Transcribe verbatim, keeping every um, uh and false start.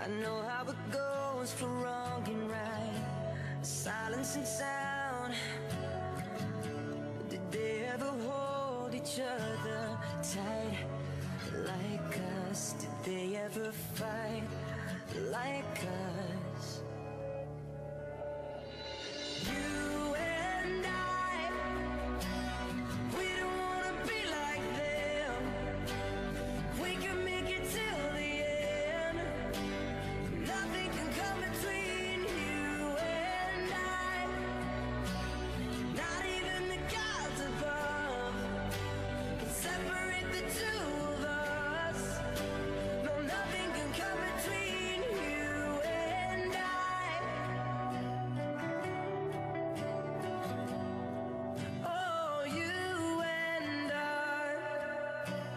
I know how it goes for wrong and right, silence and sound. Did they ever hold each other tight like us? Did they ever fight like us?